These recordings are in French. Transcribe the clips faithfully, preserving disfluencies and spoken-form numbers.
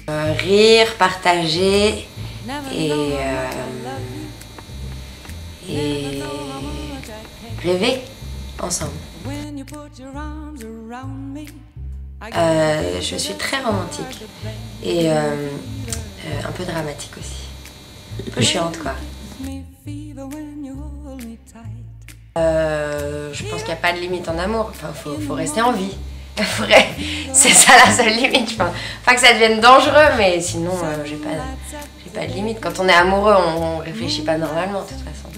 Euh, rire, partager et, euh, et rêver ensemble. Euh, je suis très romantique et euh, euh, un peu dramatique aussi. Un peu chiante quoi. Euh, je pense qu'il n'y a pas de limite en amour, enfin faut, faut rester en vie. C'est ça la seule limite, je pense. Pas que ça devienne dangereux, mais sinon euh, j'ai pas, j'ai pas de limite. Quand on est amoureux, on, on réfléchit pas normalement de toute façon.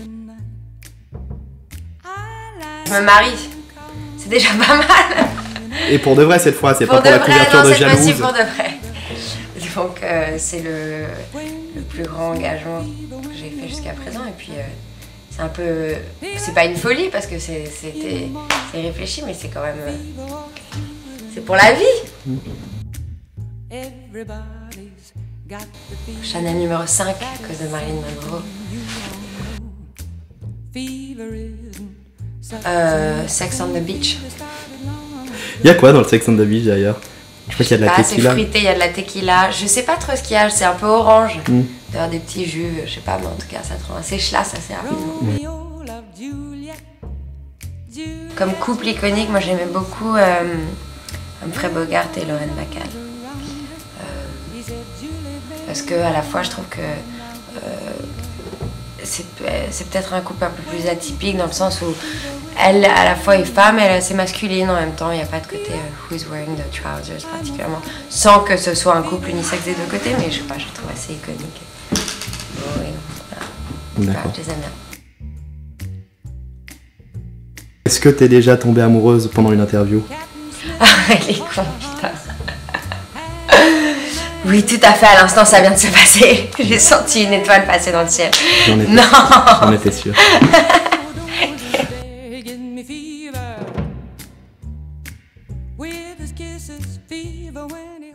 Je me marie, c'est déjà pas mal. Et pour de vrai cette fois, c'est pas pour, pour la vrai, couverture non, de cette jalouse. fois-ci pour de vrai. Donc euh, c'est le, le plus grand engagement que j'ai fait jusqu'à présent. Et puis euh, c'est un peu, c'est pas une folie parce que c'est réfléchi, mais c'est quand même, euh, c'est pour la vie. Chanel numéro cinq à cause de Marilyn Monroe. Euh, Sex on the Beach. Il y a quoi dans le Sex on the Beach d'ailleurs? Je crois qu'il y a de la pas, tequila. C'est fruité, il y a de la tequila. Je sais pas trop ce qu'il y a, c'est un peu orange. Mm. D'avoir des petits jus, je sais pas, mais en tout cas ça te rend assez chlasse assez rapidement. Mm. Comme couple iconique, moi j'aimais beaucoup euh, Humphrey Bogart et Lauren Bacall. Euh, parce que à la fois je trouve que euh, c'est peut-être un couple un peu plus atypique dans le sens où elle à la fois est femme, elle est assez masculine en même temps, il n'y a pas de côté uh, who's wearing the trousers particulièrement, sans que ce soit un couple unisexe des deux côtés, mais je sais pas, je le trouve assez iconique. Oh, oui, voilà. D'accord. Je les aime bien. Est-ce que t'es déjà tombée amoureuse pendant une interview? Ah, elle est con, putain. Oui, tout à fait, à l'instant ça vient de se passer. J'ai senti une étoile passer dans le ciel. J'en étais, non. J'en étais sûre. With his kisses, fever when he